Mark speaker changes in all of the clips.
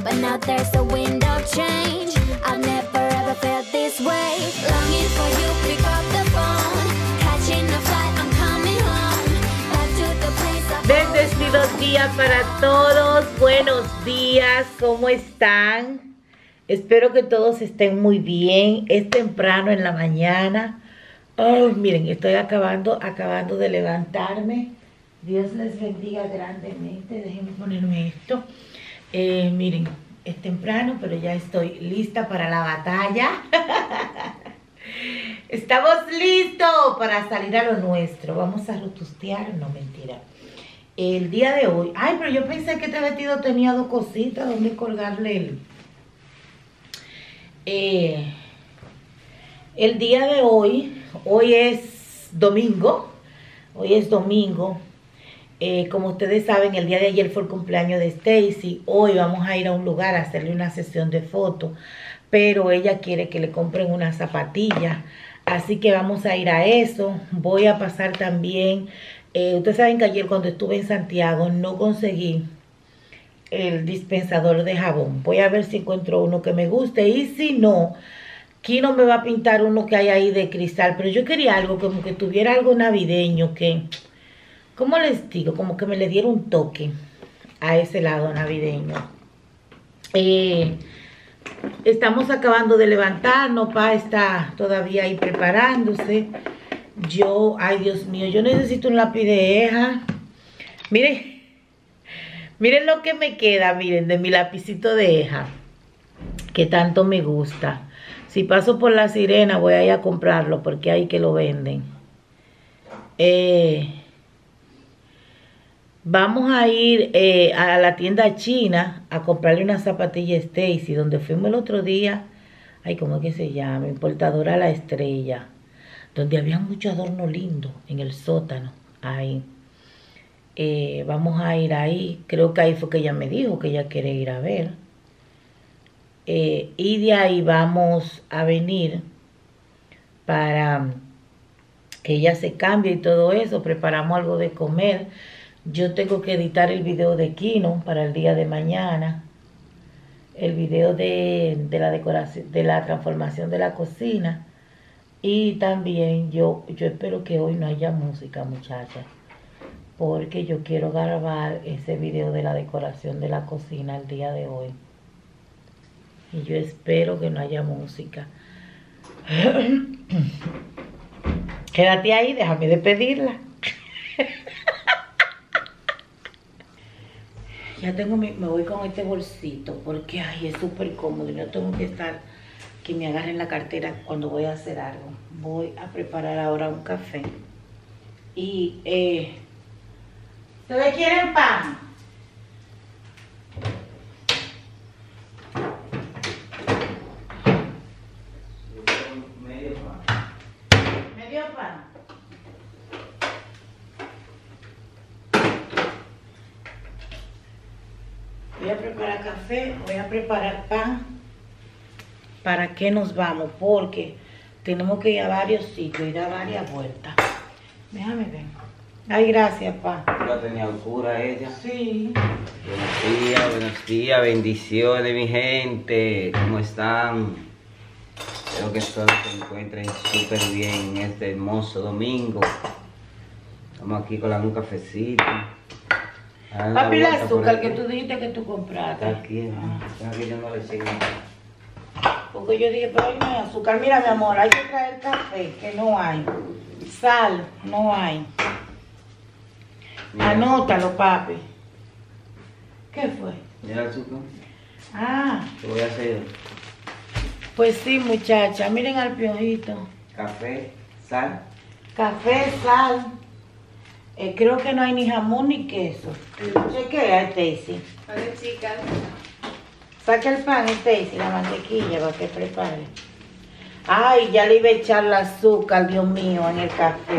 Speaker 1: but now there's a wind of change. I've never ever felt this way. Longing for you, pick up the phone. Catching a flight, I'm coming home. Back to the place I
Speaker 2: Bendecidos días para todos. Buenos días, ¿cómo están? Espero que todos estén muy bien. Es temprano en la mañana. Oh, miren, estoy acabando de levantarme. Dios les bendiga grandemente. Déjenme ponerme esto. Miren, es temprano, pero ya estoy lista para la batalla. Estamos listos para salir a lo nuestro. Vamos a rotustear, no, mentira. El día de hoy, ay, pero yo pensé que este vestido tenía dos cositas donde colgarle el día de hoy es domingo. Como ustedes saben, el día de ayer fue el cumpleaños de Stacy. Hoy vamos a ir a un lugar a hacerle una sesión de fotos, pero ella quiere que le compren unas zapatillas, así que vamos a ir a eso. Voy a pasar también, ustedes saben que ayer cuando estuve en Santiago no conseguí el dispensador de jabón. Voy a ver si encuentro uno que me guste, y si no, Kino me va a pintar uno que hay ahí de cristal, pero yo quería algo como que tuviera algo navideño, que, ¿cómo les digo? Como que me le diera un toque a ese lado navideño. Estamos acabando de levantarnos, Pa está todavía ahí preparándose. Yo, ay Dios mío, yo necesito un lápiz de Eja. Miren lo que me queda, miren, de mi lapicito de Eja, que tanto me gusta. Si paso por La Sirena voy a ir a comprarlo porque ahí que lo venden. Vamos a ir a la tienda china a comprarle una zapatilla a Stacy, donde fuimos el otro día. Ay, ¿cómo es que se llama? Importadora La Estrella. Donde había mucho adorno lindo en el sótano. Ahí. Vamos a ir ahí. Creo que ahí fue que ella me dijo que ella quiere ir a ver. Y de ahí vamos a venir para que ella se cambie y todo eso. Preparamos algo de comer. Yo tengo que editar el video de Kino para el día de mañana. El video de la decoración, de la transformación de la cocina. Y también yo espero que hoy no haya música, muchachas, porque yo quiero grabar ese video de la decoración de la cocina el día de hoy. Y yo espero que no haya música. Quédate ahí, déjame despedirla. Ya tengo me voy con este bolsito porque ay, es súper cómodo y no tengo que estar que me agarren la cartera cuando voy a hacer algo. Voy a preparar ahora un café. Y ¿ustedes quieren pan? Medio pan. Voy a preparar café, voy a preparar pan. ¿Para qué nos vamos? Porque tenemos que ir a varios sitios y dar varias vueltas. Déjame ver. Ay, gracias, Pa.
Speaker 3: ¿La tenía oscura ella?
Speaker 2: Sí.
Speaker 3: Buenos días, bendiciones mi gente. ¿Cómo están? Espero que todos se encuentren súper bien en este hermoso domingo. Estamos aquí con un cafecito.
Speaker 2: Papi, el azúcar que tú dijiste que tú compraste.
Speaker 3: Está aquí, está aquí, yo no le sigo.
Speaker 2: Porque yo dije, pero hoy no hay azúcar. Mira, mi amor, hay que traer café, que no hay. Sal, no hay. Mira. Anótalo, papi. ¿Qué fue?
Speaker 3: Mira el azúcar.
Speaker 2: Ah.
Speaker 3: ¿Qué voy a hacer?
Speaker 2: Pues sí, muchacha. Miren al piojito.
Speaker 3: Café, sal.
Speaker 2: Café, sal. Creo que no hay ni jamón ni queso. Chequea, Stacy.
Speaker 4: Vale, chicas.
Speaker 2: Saca el pan, Stacy, la mantequilla para que prepare. Ay, ya le iba a echar el azúcar, Dios mío, en el café.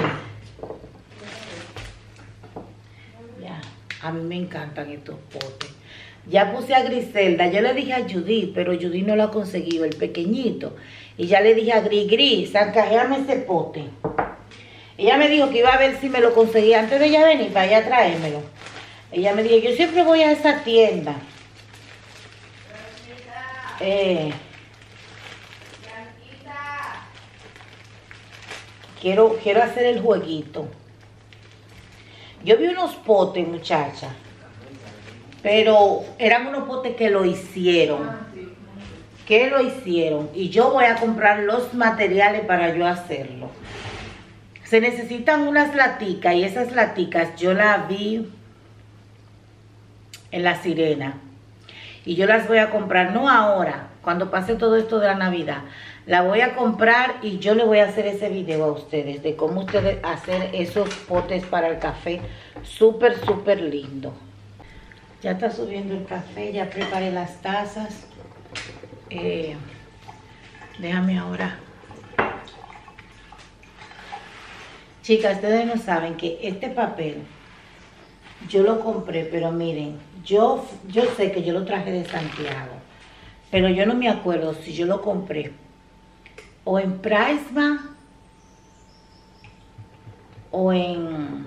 Speaker 2: Ya, a mí me encantan estos potes. Ya puse a Griselda, yo le dije a Judith, pero Judith no lo ha conseguido, el pequeñito. Y ya le dije a Gris, sacajeame ese pote. Ella me dijo que iba a ver si me lo conseguía antes de ella venir para allá traérmelo. Ella me dijo, yo siempre voy a esa tienda. Quiero hacer el jueguito. Yo vi unos potes, muchacha, pero eran unos potes que lo hicieron. Y yo voy a comprar los materiales para yo hacerlo. Se necesitan unas laticas y esas laticas yo las vi en La Sirena. Y yo las voy a comprar, no ahora, cuando pase todo esto de la Navidad. La voy a comprar y yo le voy a hacer ese video a ustedes de cómo ustedes hacer esos potes para el café. Súper, súper lindo. Ya está subiendo el café, ya preparé las tazas. Déjame ahora. Chicas, ustedes no saben que este papel yo lo compré, pero miren, yo sé que yo lo traje de Santiago, pero yo no me acuerdo si yo lo compré o en Prisma o en,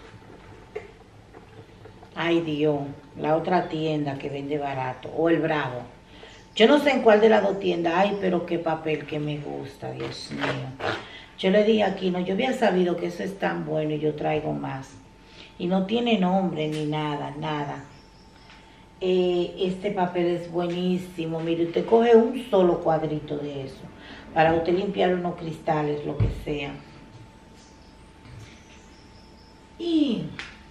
Speaker 2: ay Dios, la otra tienda que vende barato, o el Bravo. Yo no sé en cuál de las dos tiendas. Ay, pero qué papel que me gusta, Dios mío. Yo le dije aquí, no, yo había sabido que eso es tan bueno y yo traigo más. Y no tiene nombre ni nada, nada. Este papel es buenísimo. Mire, usted coge un solo cuadrito de eso para usted limpiar unos cristales, lo que sea. Y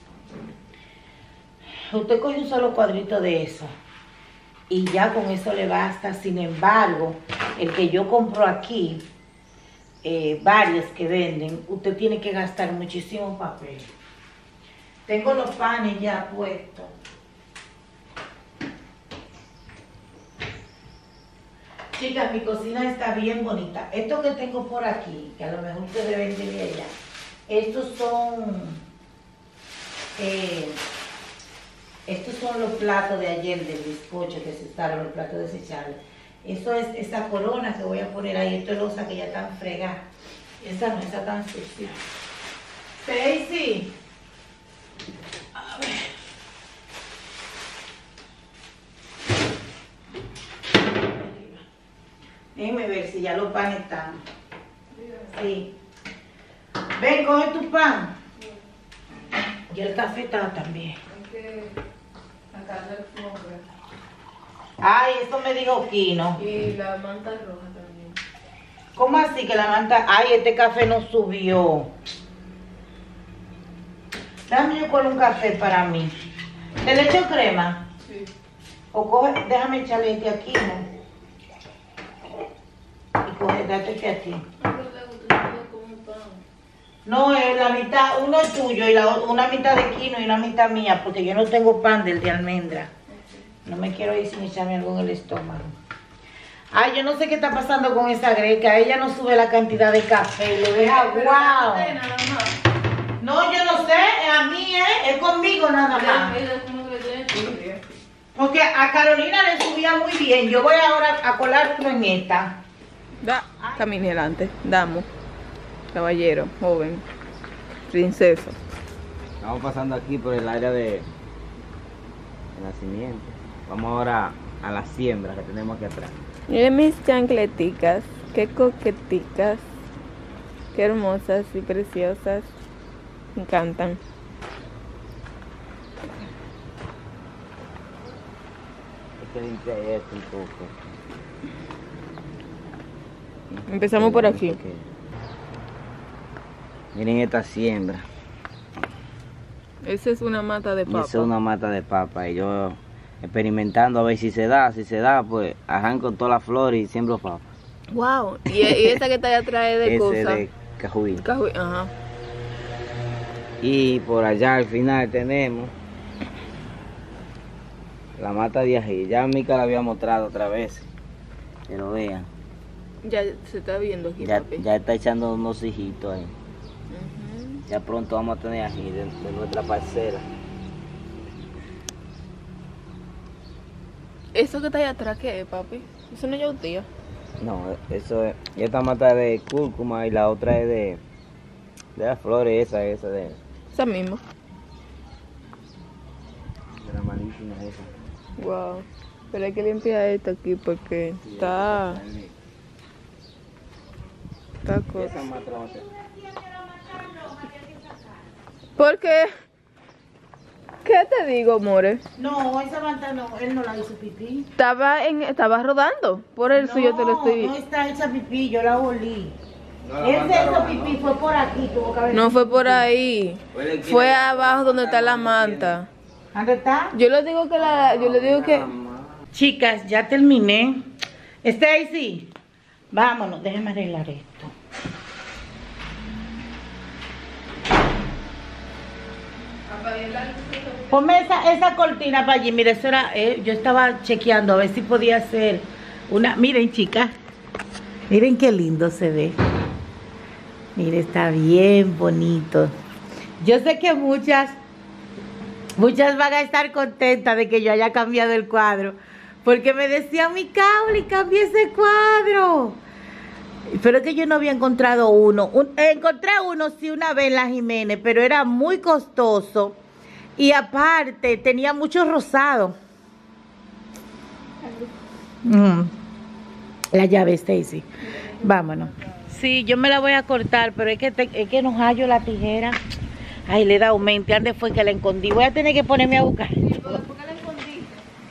Speaker 2: usted coge un solo cuadrito de eso y ya con eso le basta. Sin embargo, el que yo compro aquí, varios que venden, usted tiene que gastar muchísimo papel. Tengo los panes ya puestos. Chicas, mi cocina está bien bonita. Esto que tengo por aquí, que a lo mejor ustedes venden de allá, estos son los platos de ayer del bizcocho que se usaron, los platos desechables. Eso es esa corona que voy a poner ahí. Esto es losa que ya están fregadas. Esa no está tan sucia. Stacy. A ver. Déjeme ver si ya los panes están. Sí. Ven, coge tu pan. Y el café está también. Ay, eso me dijo Kino.
Speaker 4: Y la manta roja también.
Speaker 2: ¿Cómo así que la manta? Ay, este café no subió. Dame yo con un café para mí. ¿Te le echo crema?
Speaker 4: Sí.
Speaker 2: O coge, déjame echarle este aquí, ¿no? Y coge, date este aquí. No, es la mitad, uno es tuyo y una mitad de Kino y una mitad mía, porque yo no tengo pan del de almendra. No me quiero ir sin echarme algo en el estómago. Ay, yo no sé qué está pasando con esa greca. Ella no sube la cantidad de café y le deja guau. No, yo no sé, a mí es conmigo nada más. Porque a Carolina le subía muy bien. Yo voy ahora a colar uno en esta.
Speaker 4: Da, camine adelante, damos. Caballero, joven, princesa.
Speaker 3: Estamos pasando aquí por el área de nacimiento. Vamos ahora a la siembra que tenemos aquí atrás.
Speaker 4: Miren mis chancleticas, qué coqueticas, qué hermosas y preciosas. Me encantan.
Speaker 3: Hay que limpiar esto un poco.
Speaker 4: Empezamos por aquí.
Speaker 3: Miren esta siembra.
Speaker 4: Esa es una mata de papa.
Speaker 3: Esa es una mata de papa y yo experimentando a ver si se da, pues arranco todas las flores y siembro papa.
Speaker 4: Wow. Y esa que está allá atrás es de cosa.
Speaker 3: Ese de cajuín.
Speaker 4: Ajá.
Speaker 3: Y por allá al final tenemos la mata de ají. Ya Mica la había mostrado otra vez. Pero vean.
Speaker 4: Ya se está viendo aquí,
Speaker 3: Ya,
Speaker 4: papi.
Speaker 3: ya está echando unos hijitos ahí. Ya pronto vamos a tener ají de nuestra parcela.
Speaker 4: ¿Eso que está allá atrás qué es, papi? Eso no es yautía.
Speaker 3: No, eso es. Esta mata es de cúrcuma y la otra es de las flores, esa de
Speaker 4: Esa misma.
Speaker 3: la malísima esa.
Speaker 4: Wow. Pero hay que limpiar esto aquí porque está cosa. ¿Por qué? ¿Qué te digo, more?
Speaker 2: No, esa manta no, él no la hizo pipí.
Speaker 4: Estaba rodando, por eso yo te lo estoy.
Speaker 2: No está hecha pipí, yo la olí. Él se hizo pipí, fue por aquí, tuvo que haber.
Speaker 4: No fue por ahí, fue abajo donde está la manta.
Speaker 2: ¿Dónde está?
Speaker 4: Yo le digo que
Speaker 2: Chicas, ya terminé. Stacy, vámonos, déjenme arreglar esto. Ponme esa cortina para allí. Mira, eso era, yo estaba chequeando a ver si podía hacer una. Miren, chicas, miren qué lindo se ve. Miren, está bien bonito. Yo sé que muchas van a estar contentas de que yo haya cambiado el cuadro, porque me decía mi Cauli, cambié ese cuadro. Pero es que yo no había encontrado uno. Encontré uno sí una vez en la Jiménez, pero era muy costoso. Y aparte, tenía mucho rosado. La llave, Stacy. Vámonos. Sí, yo me la voy a cortar, pero es que no hallo la tijera. Ay, le da aumento. ¿Dónde fue que la escondí? Voy a tener que ponerme a buscar.
Speaker 4: ¿por qué la escondí?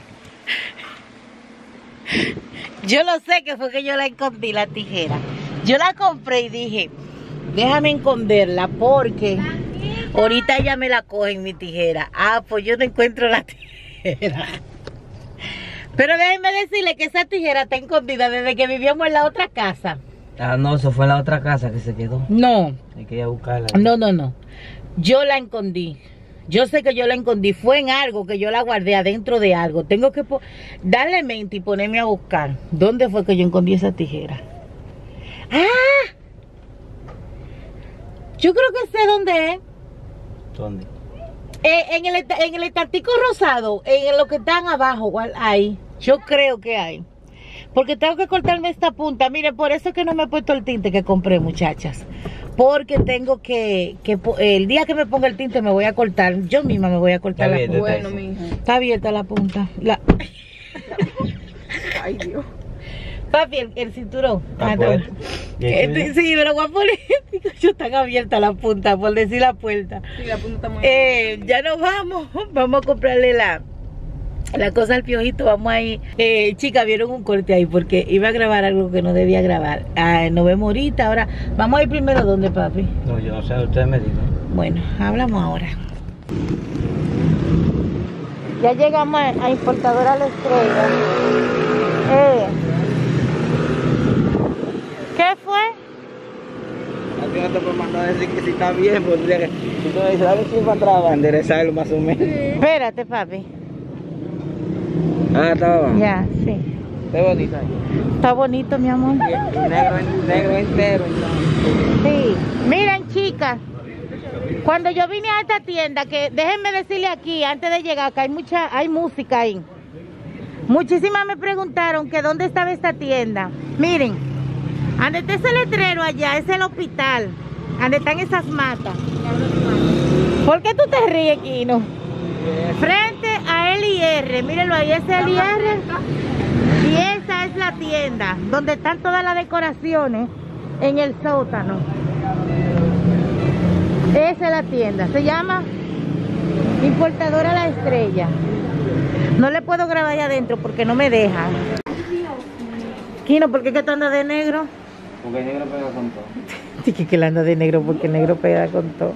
Speaker 2: Yo lo sé que fue que yo la escondí, la tijera. Yo la compré y dije, déjame esconderla porque ahorita ella me la coge en mi tijera. Ah, pues yo no encuentro la tijera. Pero déjenme decirle que esa tijera está escondida desde que vivíamos en la otra casa.
Speaker 3: Ah, no, eso fue en la otra casa que se quedó.
Speaker 2: No.
Speaker 3: Hay que ir a buscarla.
Speaker 2: No. Yo la escondí. Yo sé que yo la escondí. Fue en algo que yo la guardé adentro de algo. Tengo que darle mente y ponerme a buscar. ¿Dónde fue que yo escondí esa tijera? ¡Ah! Yo creo que sé dónde es.
Speaker 3: ¿Dónde?
Speaker 2: En el estantico rosado. En lo que están abajo. Ahí. Yo creo que hay. Porque tengo que cortarme esta punta. Miren, por eso es que no me he puesto el tinte que compré, muchachas. Porque tengo que el día que me ponga el tinte me voy a cortar. Yo misma me voy a cortar la punta.
Speaker 4: Bueno, mija.
Speaker 2: Está abierta la punta.
Speaker 4: Ay, Dios.
Speaker 2: Papi, el cinturón.
Speaker 3: Está puesto.
Speaker 2: Sí, me lo voy a poner. Yo están abierta la punta, por decir la puerta.
Speaker 4: Sí, la punta está muy
Speaker 2: Ya nos vamos. Vamos a comprarle la cosa al Piojito. Vamos ahí. Chicas, vieron un corte ahí porque iba a grabar algo que no debía grabar. Nos vemos ahorita. Ahora, vamos a ir primero. ¿Dónde, papi?
Speaker 3: No, yo no sé, ustedes me digan.
Speaker 2: Bueno, hablamos ahora. Ya llegamos a Importadora La Estrella. ¿Qué fue?
Speaker 3: A ti no te puedo mandar a decir que si está bien, pues si tú me dices, a ver si para atrás va a enderezarlo más o menos.
Speaker 2: Espérate, papi.
Speaker 3: Ah, estaba.
Speaker 2: Ya, sí.
Speaker 3: Está bonito.
Speaker 2: Está bonito, mi amor.
Speaker 3: Negro entero.
Speaker 2: Sí. Miren, chicas. Cuando yo vine a esta tienda, que déjenme decirle aquí, antes de llegar, que hay música ahí. Muchísimas me preguntaron que dónde estaba esta tienda. Miren. Donde está ese letrero allá, es el hospital. Donde están esas matas. ¿Por qué tú te ríes, Kino? Frente a LIR, mírenlo ahí, es LIR. Y esa es la tienda, donde están todas las decoraciones en el sótano. Esa es la tienda, se llama Importadora La Estrella. No le puedo grabar allá adentro porque no me deja. Kino, ¿por qué que tú andas de negro?
Speaker 3: Porque el negro pega con todo.
Speaker 2: Dije que él anda de negro porque el negro pega con todo.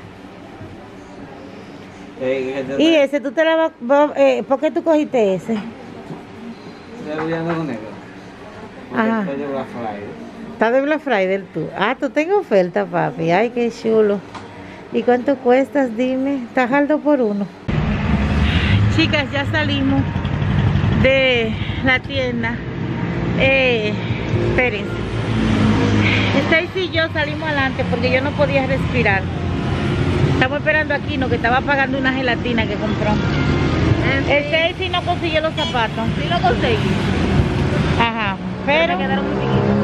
Speaker 2: Y ese, tú te la vas... ¿por qué tú cogiste ese?
Speaker 3: Estoy olvidando con negro. Porque
Speaker 2: Ajá.
Speaker 3: estoy de Black Friday.
Speaker 2: Está de Black Friday tú. Ah, tú tengo oferta, papi. Ay, qué chulo. ¿Y cuánto cuestas? Dime. Está alto por uno. Chicas, ya salimos de la tienda. Espérense. Stacy y yo salimos adelante porque yo no podía respirar. Estamos esperando aquí, ¿no? Que estaba pagando una gelatina que compró. Stacy no consiguió los zapatos.
Speaker 4: Sí lo conseguí.
Speaker 2: Ajá. Pero
Speaker 4: me quedaron muy chiquitos.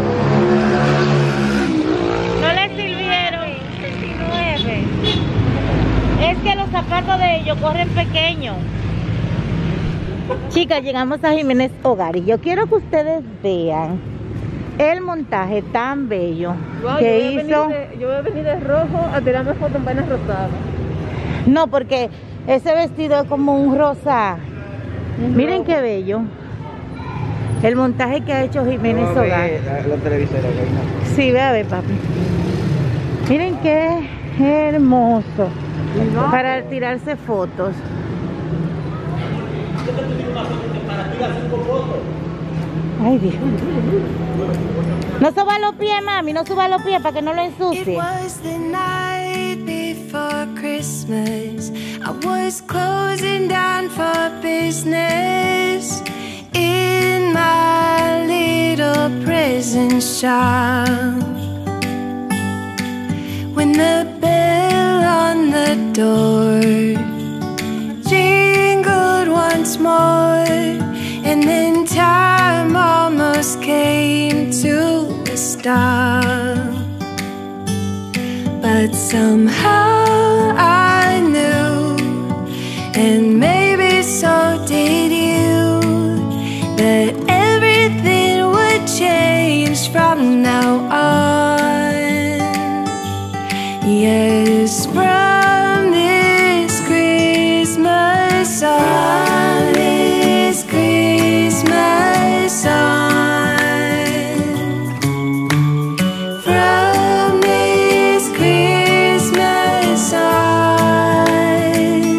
Speaker 2: no le sirvieron. 69. Es que los zapatos de ellos corren pequeños. Chicas, llegamos a Jiménez Hogar y yo quiero que ustedes vean el montaje tan bello que hizo.
Speaker 4: Yo voy a venir de rojo a tirarme fotos en vainas rosadas.
Speaker 2: No, porque ese vestido es como un rosa. Miren qué bello. El montaje que ha hecho Jiménez Hogar.
Speaker 3: La televisora,
Speaker 2: Sí, ve a ver, papi. Miren qué hermoso. Para tirarse fotos. Ay, Dios. No suba los pies, mami, no suba los pies para que no lo ensucie.
Speaker 5: It was the night before Christmas. I was closing down for business in my little present shop. When the bell on the door jingled once more, and then time almost came to a stop. But somehow I knew, and maybe so did you, that everything would change from now on. Yes, from this Christmas on, this Christmas on, from this Christmas on,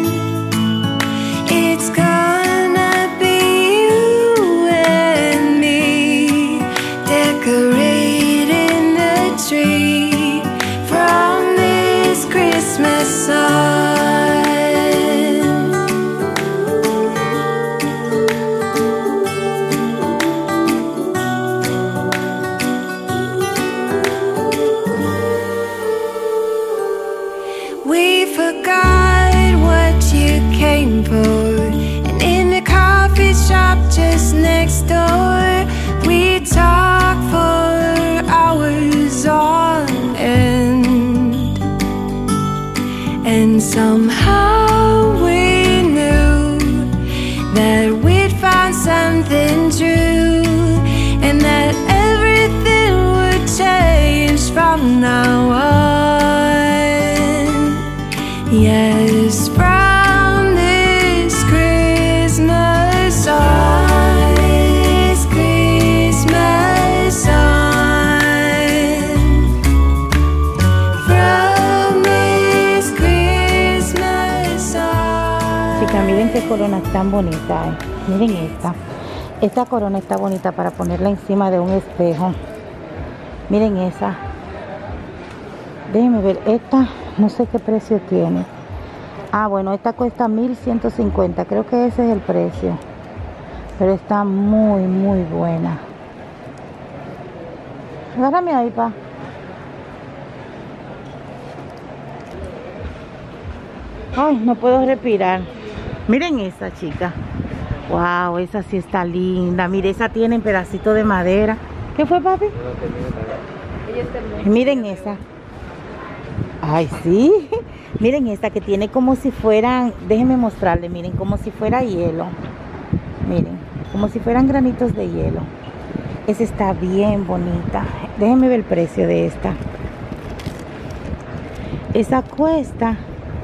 Speaker 5: it's gonna be you and me decorating the tree from this Christmas on. We forgot what you came for, and in the coffee shop just next door, we talked for hours on end, and somehow we knew that we'd found something true, and that everything would change from now on. Yes, from this Christmas on, this Christmas on, from this Christmas on.
Speaker 2: Chicas, miren qué corona tan bonita. Miren esta. Esta corona está bonita para ponerla encima de un espejo. Miren esa. Déjenme ver. Esta, no sé qué precio tiene. Ah, bueno, esta cuesta 1,150. Creo que ese es el precio. Pero está muy, muy buena. Agárrame ahí, pa. Ay, no puedo respirar. Miren esa, chica. Wow, esa sí está linda. Mire, esa tiene un pedacito de madera. ¿Qué fue, papi? Miren esa. Ay, sí. Miren esta que tiene como si fueran, déjenme mostrarle, miren, como si fuera hielo. Miren, como si fueran granitos de hielo. Esa está bien bonita. Déjenme ver el precio de esta. Esa cuesta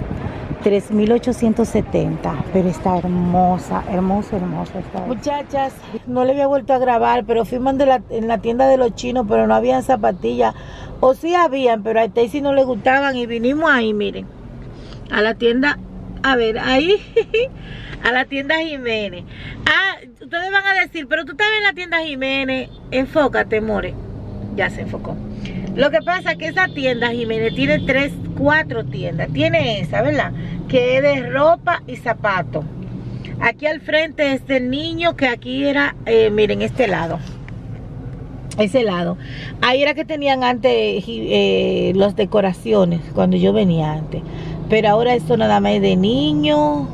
Speaker 2: 3,870, pero está hermosa, hermosa, hermosa. Está. Muchachas, no le había vuelto a grabar, pero fuimos en la tienda de los chinos, pero no habían zapatillas. O sí habían, pero a Stacy no le gustaban y vinimos ahí, miren, a la tienda, a ver, ahí, a la tienda Jiménez. Ah, ustedes van a decir, pero tú estás en la tienda Jiménez, enfócate, more. Ya se enfocó. Lo que pasa es que esa tienda Jiménez tiene 4 tiendas. Tiene esa, ¿verdad? Que es de ropa y zapatos. Aquí al frente es del niño, que aquí era, miren, este lado. Ese lado. Ahí era que tenían antes las decoraciones, cuando yo venía antes. Pero ahora esto nada más es de niño,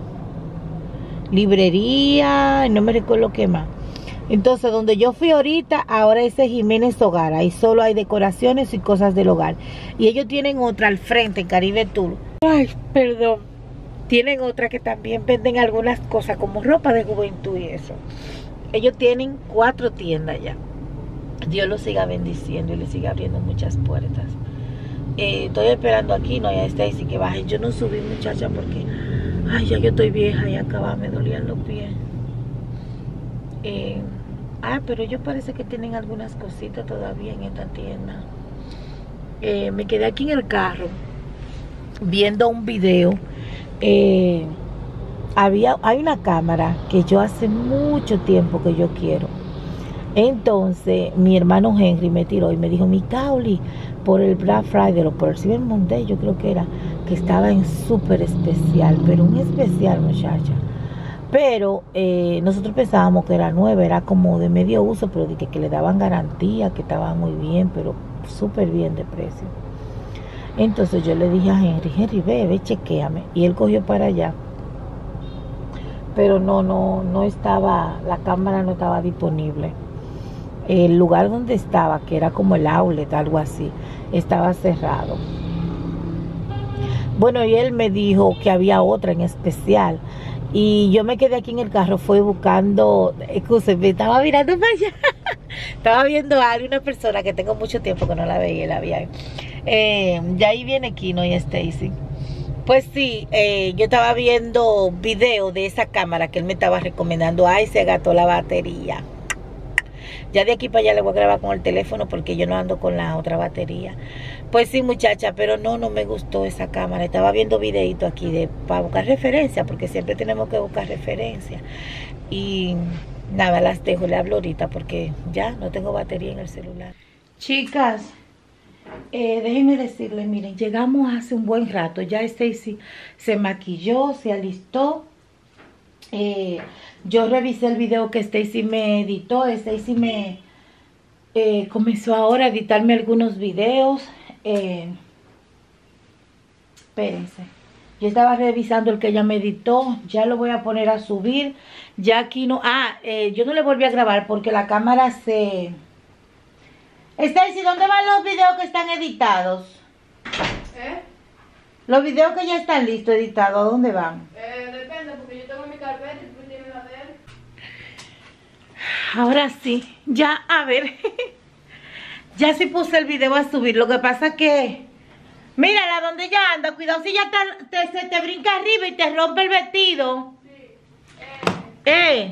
Speaker 2: librería, no me recuerdo qué más. Entonces, donde yo fui ahorita, ahora ese Jiménez Hogar. Ahí solo hay decoraciones y cosas del hogar. Y ellos tienen otra al frente, Caribe Tour. Ay, perdón. tienen otra que también venden algunas cosas como ropa de juventud y eso. Ellos tienen 4 tiendas ya. Dios los siga bendiciendo y les siga abriendo muchas puertas. Estoy esperando aquí, no, ya está, así que baje. Yo no subí, muchacha, porque ay, ya yo estoy vieja y acaba, me dolían los pies. Pero ellos parece que tienen algunas cositas todavía en esta tienda. Me quedé aquí en el carro viendo un video. Hay una cámara que yo hace mucho tiempo que yo quiero. Entonces mi hermano Henry me tiró y me dijo: mi Cauli, por el Black Friday o por el Cyber Monday, yo creo que era, que estaba en súper especial, pero un especial, muchacha. Pero nosotros pensábamos que era nueva, era como de medio uso, pero dije que le daban garantía, que estaba muy bien, pero súper bien de precio. Entonces yo le dije a Henry, ve, chequéame. Y él cogió para allá. Pero no estaba, la cámara no estaba disponible. El lugar donde estaba, que era como el outlet, algo así, estaba cerrado. Bueno, y él me dijo que había otra en especial. Y yo me quedé aquí en el carro, fue buscando, me estaba mirando para allá. Estaba viendo a una persona que tengo mucho tiempo que no la veía, la vi ahí. Ya ahí viene Kino y Stacy. Pues sí, yo estaba viendo video de esa cámara que él me estaba recomendando. Ay, se gastó la batería. Ya de aquí para allá le voy a grabar con el teléfono porque yo no ando con la otra batería. Pues sí, muchacha, pero no me gustó esa cámara. Estaba viendo videitos aquí para buscar referencia, porque siempre tenemos que buscar referencia. Y nada, las dejo, le hablo ahorita porque ya no tengo batería en el celular. Chicas, déjenme decirles, miren, llegamos hace un buen rato. Ya Stacy se maquilló, se alistó. Yo revisé el video que Stacy me editó. Stacy me comenzó ahora a editarme algunos videos. Espérense, yo estaba revisando el que ella me editó. Ya lo voy a poner a subir. Ya aquí no, yo no le volví a grabar porque la cámara se... Stacy, ¿dónde van los videos que están editados? Los videos que ya están listos, editados, ¿a dónde van?
Speaker 4: Depende, porque yo tengo mi carpeta y tú tienes la de él.
Speaker 2: Ahora sí, ya, a ver. Ya sí puse el video a subir. Lo que pasa que, mírala donde ella anda. Cuidado si ella se te brinca arriba y te rompe el vestido. Sí.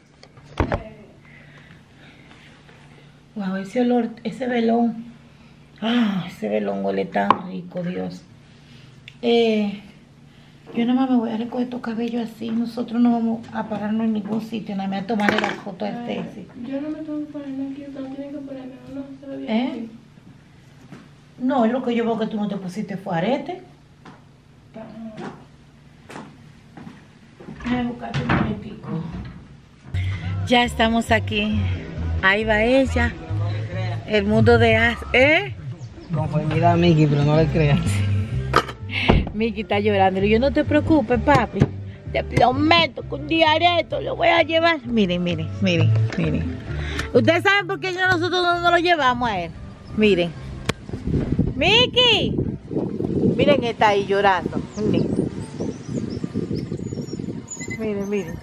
Speaker 2: Wow, ese olor, ese velón. Ese velón huele tan rico, Dios. Yo nada más me voy a recoger estos cabellos así. Nosotros no vamos a pararnos en ningún sitio. Nada más a tomarle la foto a Stacy.
Speaker 4: Yo no me tengo que poner aquí, no tienen que ponerme, no, se ve bien aquí.
Speaker 2: No, es lo que yo veo que tú no te pusiste fue arete. Déjame buscarte un momentico. Ya estamos aquí. Ahí va ella. El mundo de
Speaker 6: Conformidad a Mickey, pero no le creas.
Speaker 2: Mickey está llorando. Yo no te preocupes, papi. Te prometo que un día haré esto, lo voy a llevar. Miren. Ustedes saben por qué nosotros no lo llevamos a él. Miren. Mickey. Miren, está ahí llorando. Miren.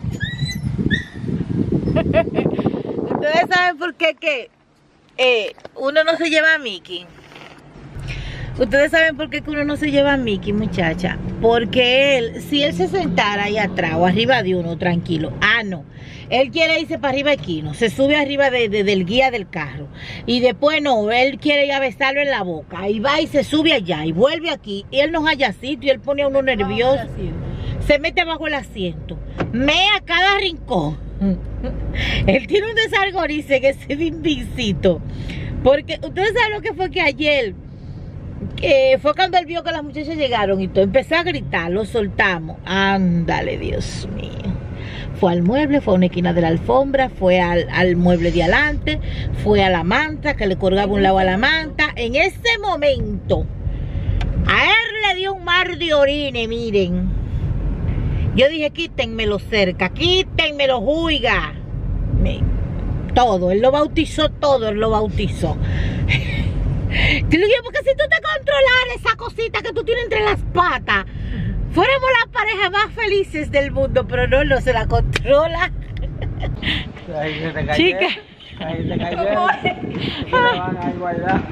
Speaker 2: Ustedes saben por qué uno no se lleva a Mickey. Ustedes saben por qué uno no se lleva a Mickey, muchacha. Porque si él se sentara ahí atrás o arriba de uno, tranquilo. No. Él quiere irse para arriba de Kino. Se sube arriba del guía del carro. Y después no, él quiere ir a besarlo en la boca. Y va y se sube allá y vuelve aquí. Y él no halla sitio y él pone a uno nervioso. Se mete bajo el asiento. Mea cada rincón. Él tiene un desargorice que es bimbicito. Porque ustedes saben lo que fue que ayer... fue cuando él vio que las muchachas llegaron y todo, empezó a gritar, lo soltamos. Ándale, Dios mío. Fue al mueble, fue a una esquina de la alfombra, fue al mueble de adelante, fue a la manta, que le colgaba un lado a la manta. En ese momento, a él le dio un mar de orines, miren. Yo dije, quítenmelo cerca, quítenmelo, juiga. Todo, él lo bautizó todo, él lo bautizó. Te lo digo porque si tú te controlas esa cosita que tú tienes entre las patas, Fuéramos las parejas más felices del mundo, pero no se la controla.
Speaker 6: Ahí se te cayó.
Speaker 2: Chica.
Speaker 6: Ahí se cayó. Se van a guardar.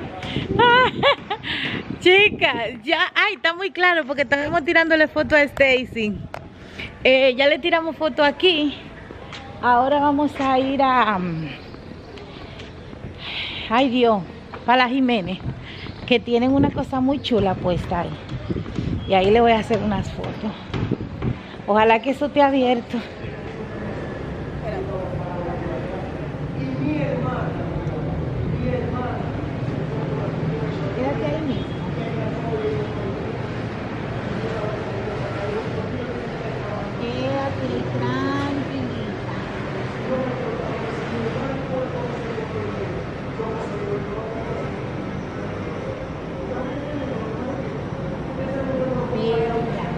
Speaker 2: Chicas, ya, ay, está muy claro porque estamos tirándole foto a Stacy. Ya le tiramos foto aquí. Ahora vamos a ir a... ay Dios, para la Jiménez, que tienen una cosa muy chula puesta ahí. Y ahí le voy a hacer unas fotos. Ojalá que eso esté abierto. Quédate ahí mismo. Quédate tranquilita. Bien,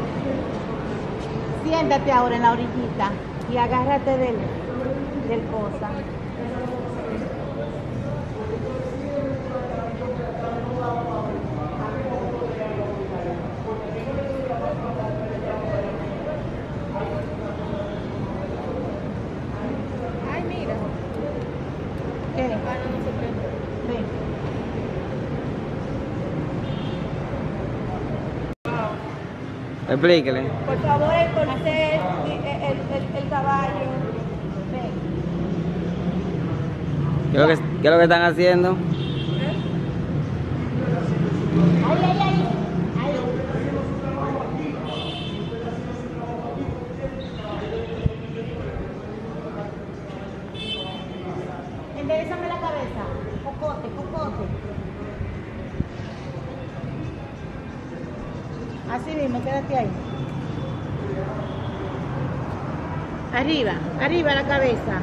Speaker 2: ya. Siéntate ahora en la orillita y agárrate del cosa. Ay, mira. ¿Qué? Ven.
Speaker 3: Explíquele.
Speaker 2: Por favor, el corcel, el caballo. Ven.
Speaker 3: ¿Qué es lo que están haciendo?
Speaker 2: Ay, ay, ay. Ay. Enderezame la cabeza. Cocote, cocote. Así mismo, quédate ahí. Arriba, arriba la cabeza.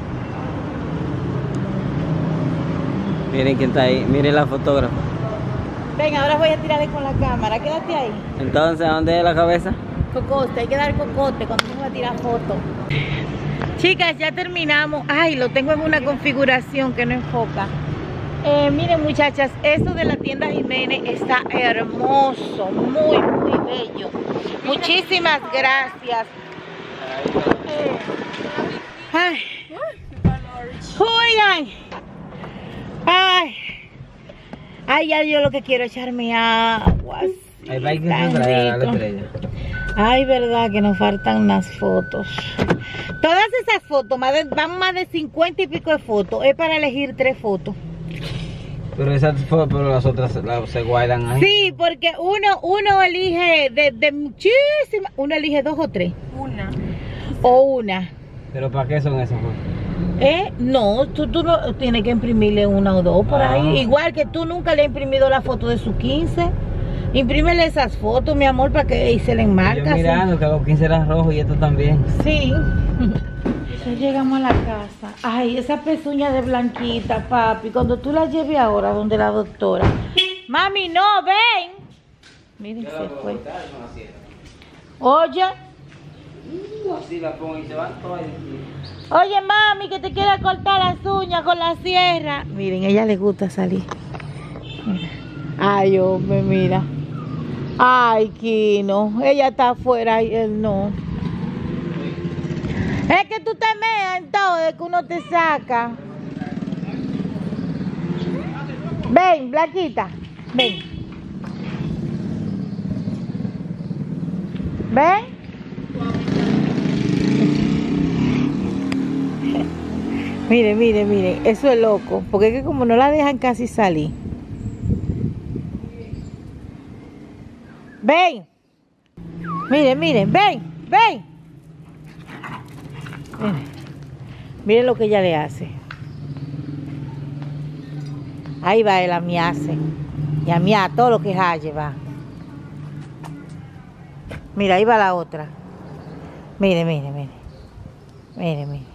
Speaker 3: Miren quién está ahí, miren la fotógrafa.
Speaker 2: Venga, ahora voy a tirarle con la cámara, quédate ahí.
Speaker 3: Entonces, ¿a dónde es la cabeza?
Speaker 2: Cocote, hay que dar cocote cuando uno va a tirar foto. Chicas, ya terminamos. Ay, lo tengo en una configuración que no enfoca. Miren muchachas, eso de la tienda Jiménez está hermoso, muy, muy bello. Muchísimas gracias. Ay. Oigan. Ay. Ay, ya yo lo que quiero es echarme agua.
Speaker 6: Ahí va, hay que traer a la estrella.
Speaker 2: Ay, verdad que nos faltan unas fotos. Todas esas fotos, van más de 50 y pico de fotos. Es para elegir 3 fotos.
Speaker 6: Pero las otras se guardan ahí.
Speaker 2: Sí, porque uno elige de muchísimas. Uno elige 2 o 3.
Speaker 4: Una.
Speaker 2: O una.
Speaker 6: ¿Pero para qué son esas fotos?
Speaker 2: No, tú no tienes que imprimirle 1 o 2 por ahí. Igual que tú nunca le has imprimido la foto de su 15. Imprímele esas fotos, mi amor, para que se le enmarca.
Speaker 6: Yo mirando que los 15 eran rojos y esto también.
Speaker 2: Sí. Ya llegamos a la casa. Ay, esa pezuña de Blanquita, papi. Cuando tú la lleves ahora donde la doctora. Mami, no, ven. Miren, se fue. Oye.
Speaker 3: Así la pongo y se van todas.
Speaker 2: Oye, mami, que te quiere cortar las uñas con la sierra. Miren, a ella le gusta salir. Mira. Ay, hombre, mira. Ay, Kino. Ella está afuera y él no. Es que tú te meas en todo de que uno te saca. Ven, Blanquita. Ven. ¿Ven? Mire, mire, mire, eso es loco, porque es que como no la dejan casi salir. Ven. Miren, miren, ven, ven. Miren lo que ella le hace. Ahí va él a miarse. Y a miar todo lo que es Halle va. Mira, ahí va la otra. Mire, mire, mire. Mire, mire.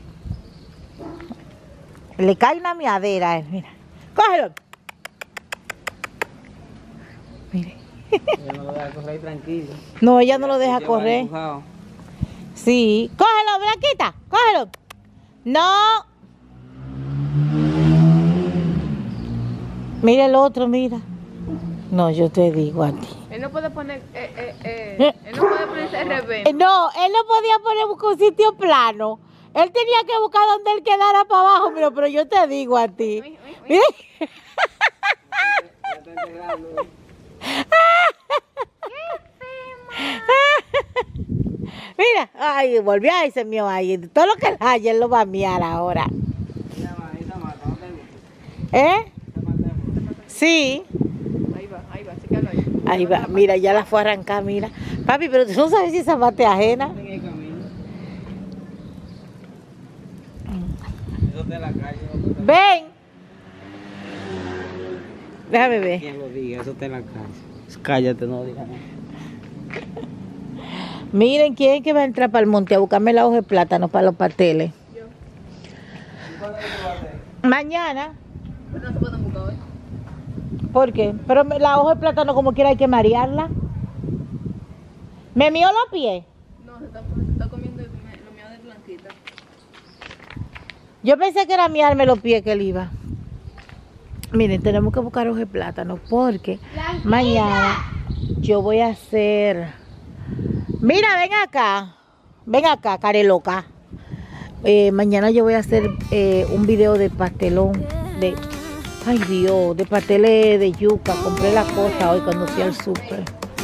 Speaker 2: Le cae una miadera a él, mira. ¡Cógelo! Mire.
Speaker 6: Ella no lo deja correr tranquilo.
Speaker 2: No, ella no lo deja correr. Sí. ¡Cógelo, Blanquita! ¡Cógelo! ¡No! Mira el otro, mira. No, yo te digo a ti.
Speaker 4: Él no puede poner poner, él no puede ponerse revés.
Speaker 2: No, él no podía poner un sitio plano. Él tenía que buscar donde él quedara para abajo, mira, pero yo te digo a ti. Mira. Mira, ay, volvió a ese mío ahí. Todo lo que él haya, él lo va a miar ahora. ¿Eh? Sí.
Speaker 4: Ahí va, sígalo ahí.
Speaker 2: Ahí va, mira, ya la fue a arrancar, mira. Papi, pero tú no sabes si esa mate ajena. Ven. Déjame ver.
Speaker 6: ¿Quién lo diga? Eso está en la calle. Cállate, no digas nada.
Speaker 2: Miren, ¿quién es que va a entrar para el monte a buscarme la hoja de plátano para los pasteles?
Speaker 4: Yo.
Speaker 2: Mañana.
Speaker 4: Pero no se pueden buscar hoy.
Speaker 2: ¿Por qué? Pero la hoja de plátano como quiera hay que marearla. ¿Me mió los pies?
Speaker 4: No, se está comiendo lo mío de blanquita.
Speaker 2: Yo pensé que era miarme los pies que él iba. Miren, tenemos que buscar hoja de plátano porque mañana yo voy a hacer... Mira, ven acá, careloca. Mañana yo voy a hacer un video de pastelón de... Ay Dios, de pasteles de yuca. Compré la cosa hoy cuando fui al súper.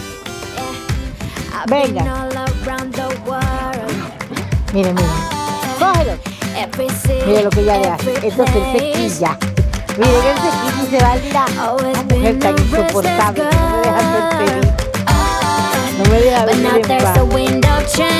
Speaker 2: Venga. Miren, miren. Cógelo. Miren lo que ella le hace. Esto es el sequilla. Miren el sequilla y se va a ir a una mujer tan insoportable que no me deja ser feliz. No me deja ver en paz.